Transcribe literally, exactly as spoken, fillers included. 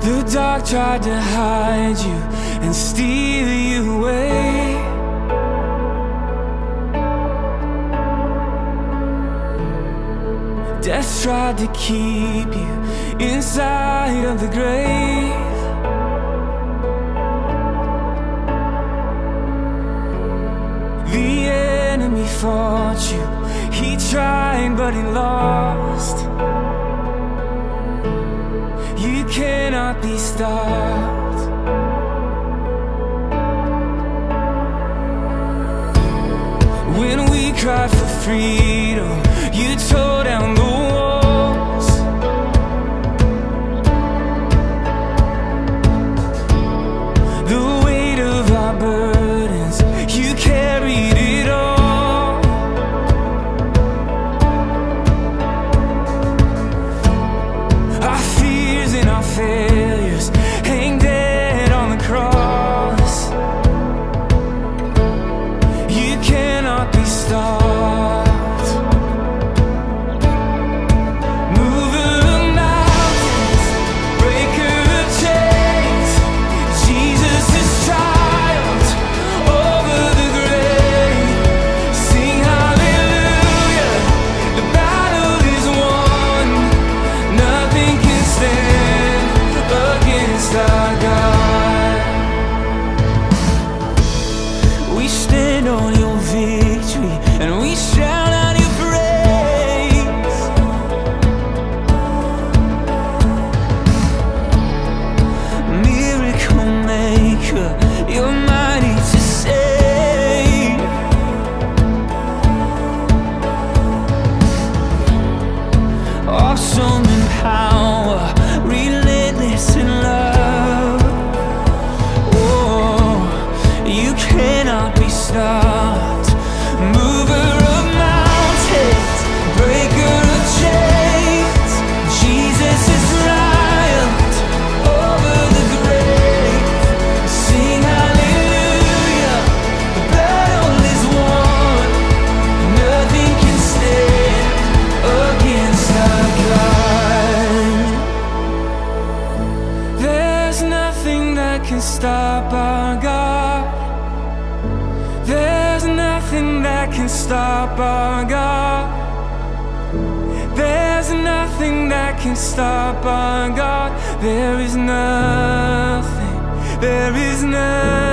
The dark tried to hide you and steal you away. Death tried to keep you inside of the grave. The enemy fought you, he tried but he lost. You cannot be stopped. When we cried for freedom, you tore down the walls. The weight of our burdens, you carried it all. Our fears and our failures hang dead on the cross. You cannot be stopped. On your victory, and we shout out your praise. Miracle maker, you're mighty to save. Awesome in power, relentless in love. Oh, you cannot be stopped. Mover of mountains, breaker of chains, Jesus is triumphed over the grave. Sing hallelujah, the battle is won. Nothing can stand against our God. There's nothing that can stop our God. There's nothing that can stop our God. There's nothing that can stop our God. There is nothing, there is nothing.